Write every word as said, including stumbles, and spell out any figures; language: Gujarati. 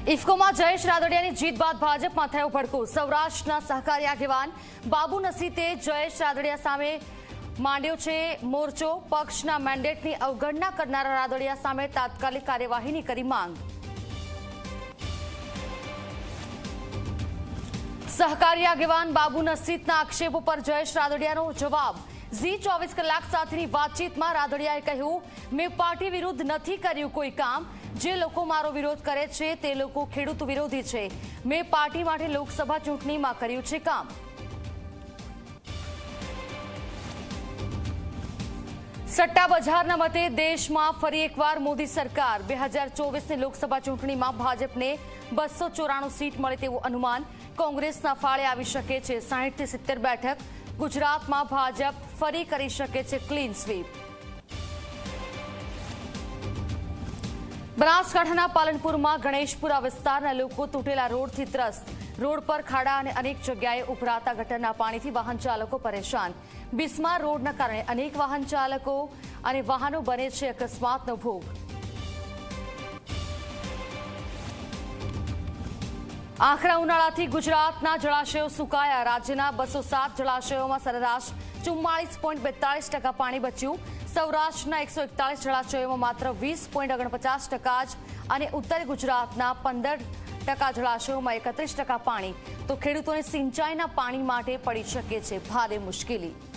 ઇફકોમાં જયેશ રાદડિયાની જીત બાદ ભાજપમાં થયો ભડકો। સૌરાષ્ટ્રના સહકારી આગેવાન બાબુ નસીતે જયેશ રાદડિયા સામે માંડ્યો છે મોરચો। પક્ષના મેન્ડેટની અવગણના કરનારા રાદડિયા સામે તાત્કાલિક કાર્યવાહીની કરી માંગ। સહકારી આગેવાન બાબુ નસીતના આક્ષેપો પર જયેશ રાદડિયાનો જવાબ। ઝી ચોવીસ કલાક સાથેની વાતચીતમાં રાદડિયાએ કહ્યું, મેં પાર્ટી વિરુદ્ધ નથી કર્યું કોઈ કામ। જે લોકો મારો વિરોધ કરે છે તે લોકો ખેડૂત વિરોધી છે। મેં પાર્ટી માટે લોકસભા ચૂંટણીમાં કર્યું છે કામ। સટ્ટા બજારના મતે દેશમાં ફરી એકવાર મોદી સરકાર। બે હજાર ચોવીસની લોકસભા ચૂંટણીમાં ભાજપને બસો ચોરાણું સીટ મળે તેવું અનુમાન। કોંગ્રેસના ફાળે આવી શકે છે સાહીઠ થી સિત્તેર બેઠક। ગુજરાતમાં ભાજપ ફરી કરી શકે છે ક્લીન સ્વીપ। બનાસકાંઠાના પાલનપુરમાં ગણેશપુરા વિસ્તારના લોકો તૂટેલા રોડથી ત્રસ્ત। રોડ પર ખાડા અને અનેક જગ્યાએ ઉભરાતા ગટરના પાણીથી વાહન ચાલકો પરેશાન। બિસ્માર રોડના કારણે અનેક વાહન ચાલકો અને વાહનો બને છે અકસ્માતનો ભોગ। આખરા ઉનાળાથી ગુજરાતના જળાશયો સુકાયા। રાજ્યના બસો સાત જળાશયોમાં સરેરાશ ચુમ્માળીસ પોઈન્ટ બેતાળીસ ટકા પાણી બચ્યું। સૌરાષ્ટ્રના એકસો એકતાળીસ જળાશયોમાં માત્ર વીસ પોઈન્ટ ઓગણપચાસ ટકા જ અને ઉત્તર ગુજરાતના પંદર ટકા જળાશયોમાં એકત્રીસ ટકા પાણી। તો ખેડૂતોને સિંચાઈના પાણી માટે પડી શકે છે ભારે મુશ્કેલી।